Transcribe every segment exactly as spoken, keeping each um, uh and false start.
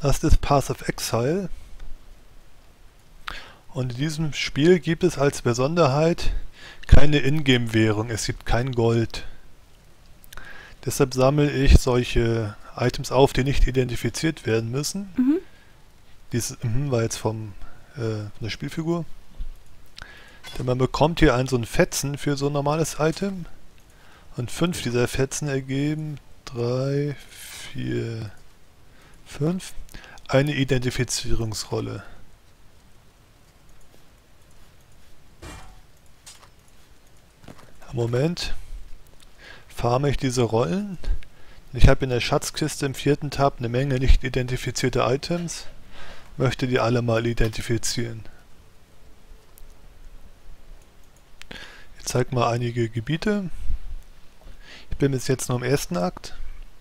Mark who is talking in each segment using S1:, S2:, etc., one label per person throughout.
S1: Das ist Path of Exile. Und in diesem Spiel gibt es als Besonderheit keine Ingame-Währung. Es gibt kein Gold. Deshalb sammle ich solche Items auf, die nicht identifiziert werden müssen.
S2: Mhm.
S1: Dieses mhm war jetzt vom, äh, von der Spielfigur. Denn man bekommt hier einen so einen Fetzen für so ein normales Item. Und fünf dieser Fetzen ergeben drei, vier, fünf eine Identifizierungsrolle. Im Moment farme ich diese Rollen. Ich habe in der Schatzkiste im vierten Tab eine Menge nicht identifizierte Items. Möchte die alle mal identifizieren. Ich zeige mal einige Gebiete. Ich bin bis jetzt nur im ersten Akt.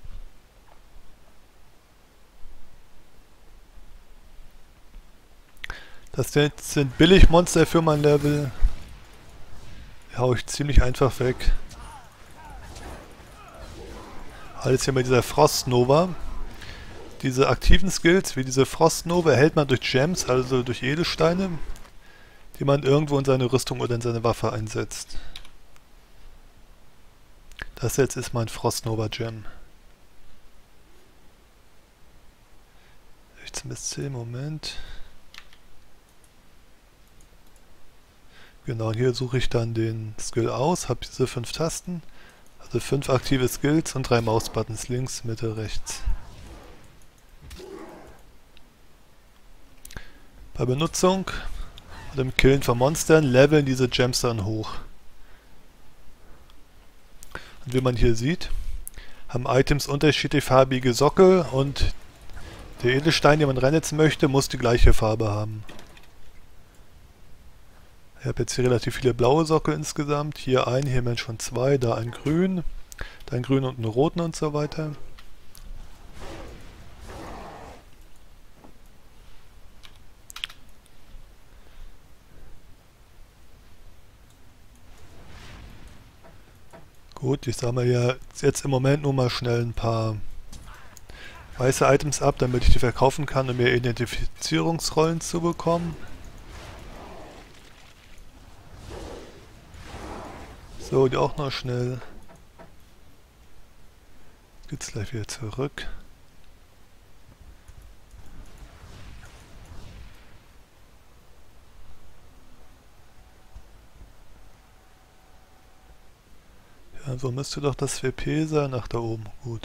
S1: Das sind Billigmonster für mein Level. Die hau ich ziemlich einfach weg. Alles hier mit dieser Frostnova. Diese aktiven Skills, wie diese Frostnova, erhält man durch Gems, also durch Edelsteine, die man irgendwo in seine Rüstung oder in seine Waffe einsetzt. Das jetzt ist mein Frostnova Gem. sechzehn bis zehn, Moment. Genau, hier suche ich dann den Skill aus, habe diese fünf Tasten, also fünf aktive Skills und drei Mausbuttons, links, Mitte, rechts. Bei Benutzung und im Killen von Monstern leveln diese Gems dann hoch. Und wie man hier sieht, haben Items unterschiedlich farbige Sockel und der Edelstein, den man reinsetzen möchte, muss die gleiche Farbe haben. Ich habe jetzt hier relativ viele blaue Sockel insgesamt. Hier ein, hier sind schon zwei, da ein grün, da ein grün und einen roten und so weiter. Gut, ich sammle ja jetzt im Moment nur mal schnell ein paar weiße Items ab, damit ich die verkaufen kann, um mehr Identifizierungsrollen zu bekommen. So, die auch noch schnell. Jetzt geht's gleich wieder zurück. Ja, so müsste doch das W P sein. Ach, da oben. Gut.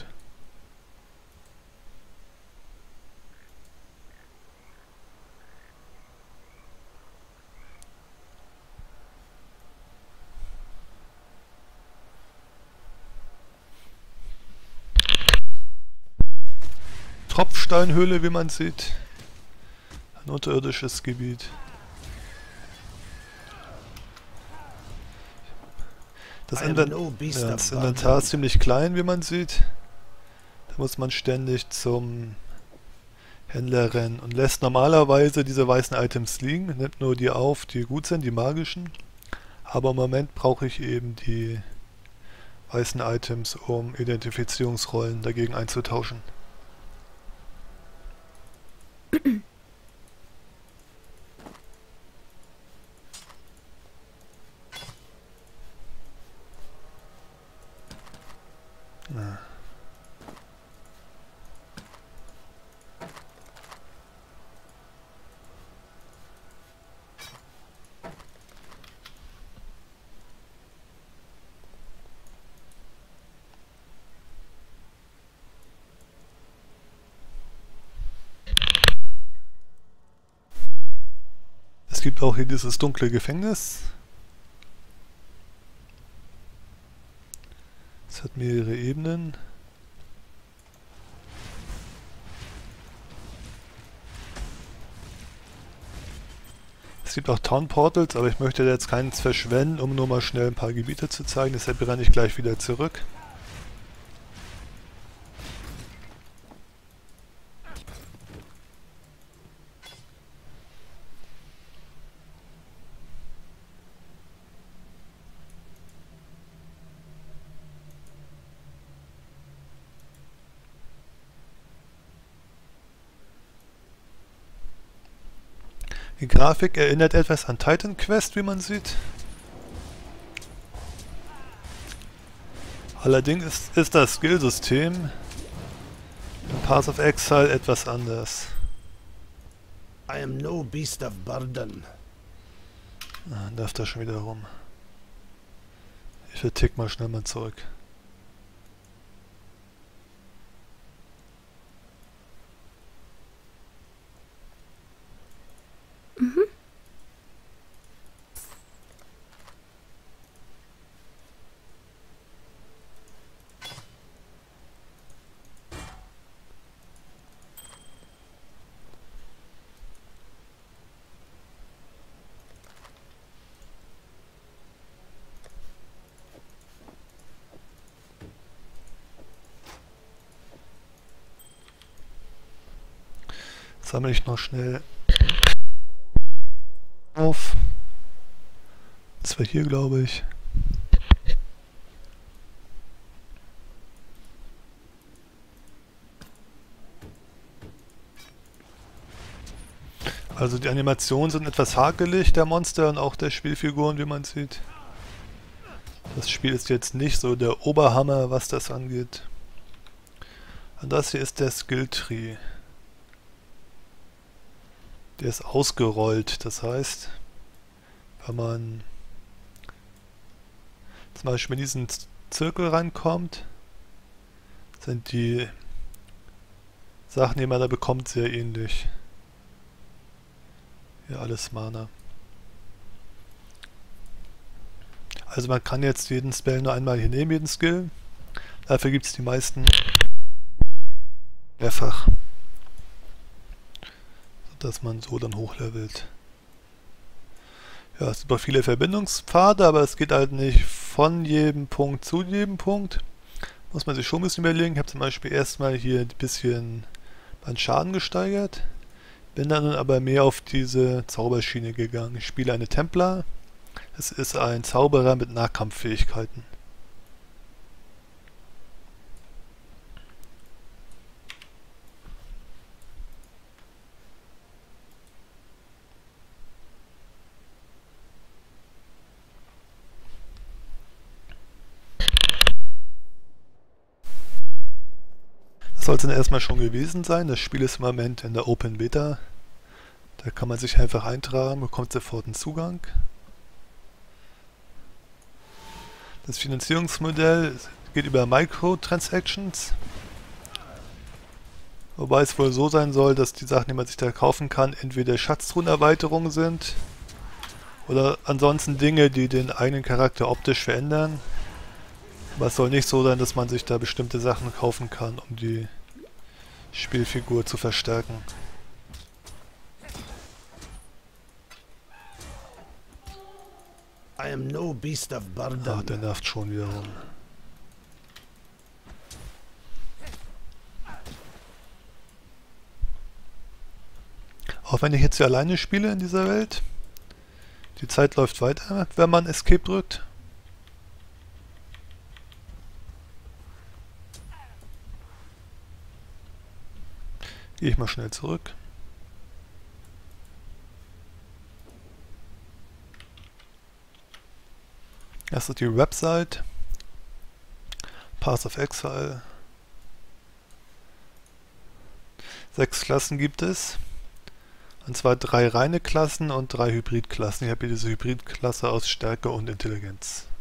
S1: Tropfsteinhöhle, wie man sieht. Ein unterirdisches Gebiet. Das, Invent ja, das Inventar ist ziemlich klein, wie man sieht. Da muss man ständig zum Händler rennen und lässt normalerweise diese weißen Items liegen. Nimmt nur die auf, die gut sind, die magischen. Aber im Moment brauche ich eben die weißen Items, um Identifizierungsrollen dagegen einzutauschen. Ja. Es gibt auch hier dieses dunkle Gefängnis. Es hat mehrere Ebenen. Es gibt auch Town Portals, aber ich möchte jetzt keins verschwenden, um nur mal schnell ein paar Gebiete zu zeigen. Deshalb renne ich gleich wieder zurück. Die Grafik erinnert etwas an Titan Quest, wie man sieht. Allerdings ist, ist das Skillsystem in Path of Exile etwas anders.
S2: I am no beast of burden.
S1: Ah, darf da schon wieder rum. Ich vertick mal schnell mal zurück.
S3: Mhm.
S1: Sammle ich noch schnell auf. Das war hier, glaube ich. Also die Animationen sind etwas hakelig, der Monster und auch der Spielfiguren, wie man sieht. Das Spiel ist jetzt nicht so der Oberhammer, was das angeht. Und das hier ist der Skilltree. Der ist ausgerollt, das heißt, wenn man zum Beispiel in diesen Zirkel reinkommt, sind die Sachen, die man da bekommt, sehr ähnlich. Hier alles Mana. Also man kann jetzt jeden Spell nur einmal hier nehmen, jeden Skill. Dafür gibt es die meisten mehrfach. Dass man so dann hochlevelt. Ja, es gibt auch viele Verbindungspfade, aber es geht halt nicht von jedem Punkt zu jedem Punkt. Muss man sich schon ein bisschen überlegen. Ich habe zum Beispiel erstmal hier ein bisschen meinen Schaden gesteigert. Bin dann aber mehr auf diese Zauberschiene gegangen. Ich spiele eine Templar. Es ist ein Zauberer mit Nahkampffähigkeiten. Das soll es dann erstmal schon gewesen sein. Das Spiel ist im Moment in der Open Beta. Da kann man sich einfach eintragen, bekommt sofort einen Zugang. Das Finanzierungsmodell geht über Microtransactions. Wobei es wohl so sein soll, dass die Sachen, die man sich da kaufen kann, entweder Schatztruhenerweiterungen sind oder ansonsten Dinge, die den eigenen Charakter optisch verändern. Aber es soll nicht so sein, dass man sich da bestimmte Sachen kaufen kann, um die Spielfigur zu verstärken.
S2: I am no beast of burden.
S1: Ah, der nervt schon wieder rum. Auch wenn ich jetzt hier alleine spiele in dieser Welt, die Zeit läuft weiter, wenn man Escape drückt. Gehe ich mal schnell zurück. Das ist die Website. Path of Exile. Sechs Klassen gibt es. Und zwar drei reine Klassen und drei Hybridklassen. Ich habe hier diese Hybridklasse aus Stärke und Intelligenz.